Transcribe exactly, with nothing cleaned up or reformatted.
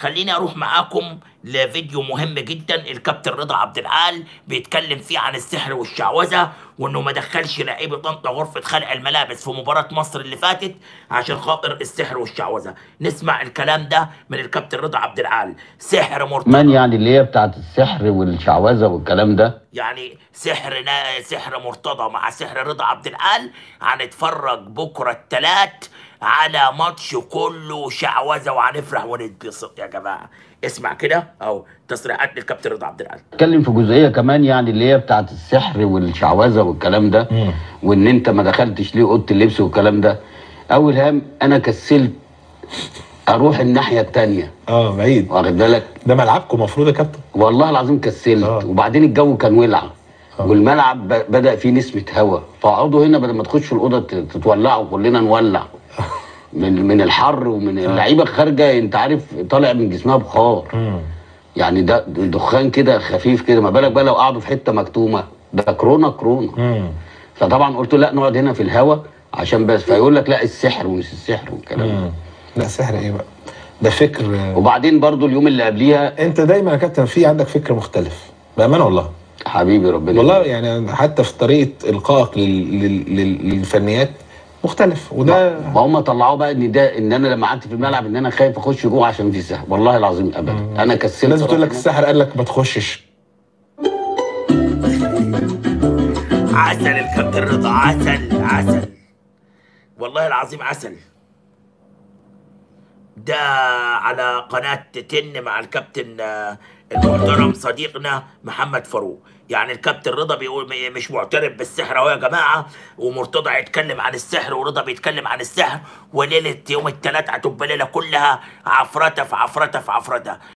خليني اروح معاكم لفيديو مهم جدا الكابتن رضا عبد العال بيتكلم فيه عن السحر والشعوذه، وانه ما دخلش لعيبه طنطا غرفه خلع الملابس في مباراه مصر اللي فاتت عشان خاطر السحر والشعوذه. نسمع الكلام ده من الكابتن رضا عبد العال. سحر من مرتضى، يعني اللي هي بتاعت السحر والشعوذه والكلام ده. يعني سحر نا... سحر مرتضى مع سحر رضا عبد العال. هنتفرج بكره التلات على ماتش كله شعوذه وهنفرح ونتبسط يا جماعه. اسمع كده او تصريحات للكابتن رضا عبد العال. اتكلم في جزئيه كمان يعني اللي هي بتاعت السحر والشعوذه والكلام ده، مم. وان انت ما دخلتش ليه اوضه اللبس والكلام ده. اول هام انا كسلت اروح الناحيه التانيه. اه بعيد، واخد بالك؟ ده ملعبكم المفروض يا كابتن. والله العظيم كسلت. آه. وبعدين الجو كان ولع. آه. والملعب ب- بدا فيه نسمه هواء، فاقعدوا هنا بدل ما تخشوا الاوضه ت- تتولعوا كلنا نولع من من الحر، ومن اللعيبه خارجه انت عارف طالع من جسمها بخار. مم. يعني ده دخان كده خفيف كده، ما بالك بقى لو قعدوا في حته مكتومه، ده كورونا كورونا. مم. فطبعا قلت له لا نقعد هنا في الهوا عشان بس، فيقول لك لا السحر ومش السحر والكلام ده. مم. لا سحر ايه بقى؟ ده فكر. وبعدين برضو اليوم اللي قبليها انت دايما يا كابتن في عندك فكر مختلف بامانه والله. حبيبي ربنا والله يبارك. يعني حتى في طريقه القائك لل... لل... لل... للفنيات مختلف، وده ما هم طلعوه بقى ان ده ان انا لما قعدت في الملعب ان انا خايف اخش جوه عشان في سحر. والله العظيم ابدا. مم. انا كسلت. الناس بتقول لك أروح السحر قال لك ما تخشش. عسل الكابتن رضا، عسل عسل والله العظيم عسل. ده على قناة تن مع الكابتن آه، المحترم صديقنا محمد فاروق. يعني الكابتن رضا بيقول م- مش معترف بالسحر اهو يا جماعة، ومرتضى يتكلم عن السحر ورضا بيتكلم عن السحر، وليلة يوم الثلاث هتبقى ليلة كلها عفرتة في عفرتة في عفرتة.